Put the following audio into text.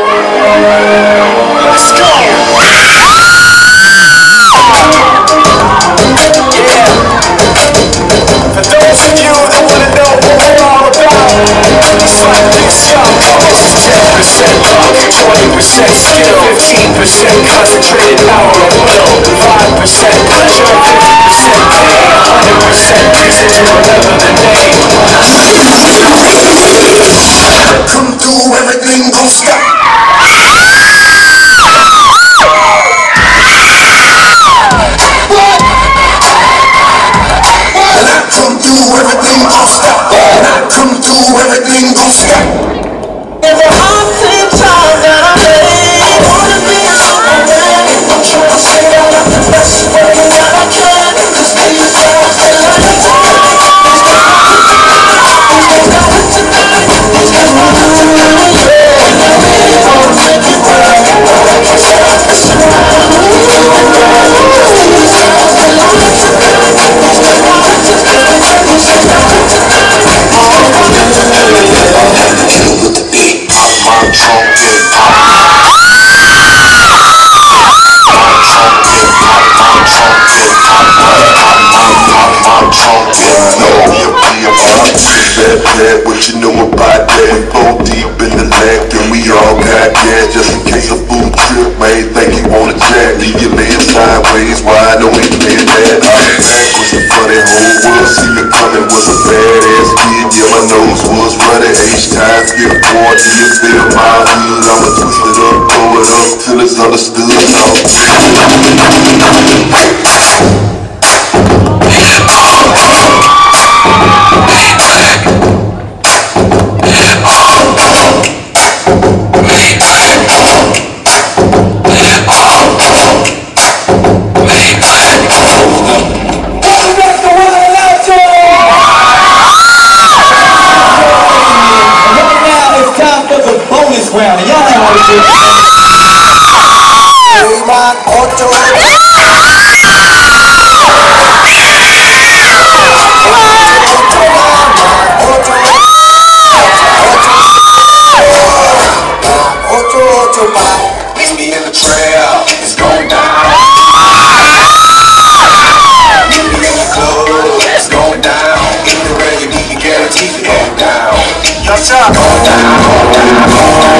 Let's go! For those of you that want to know what we're all about, it's like this, y'all. This is 10% luck, 20% skill, 15% concentrated power of will, 5% pleasure, 50% pain, 100% reason to remember the name. Come through, everything gon' stop. Everything gon' stop. When I come through, everything gon' stop. There's a haunting time that I made. I wanna be a superman. I'm trying to say that I'm the best way that I can. Cause these girls, they like to die. These girls want to die. These girls want to die. Yeah, and I really wanna make it right. I can't stop messing around. These girls, they like to die. These girls want to die. What you know about that? We go deep in the lake and we all got gas. Just in case a food trip, man, think you wanna jack. Leave your legs sideways, wide, no ain't playing that. Backwards in front of whole world, see me coming, was a badass kid. Yeah, my nose was running, H-time, skip board, do you feel my hood? I'ma twist it up, throw it up, till it's understood. Round. Y'all know how we do Meet me in the trail, it's going down. Meet me in the club, it's going down. Either way you need to guarantee to go down. Yo, going down, going down, going down.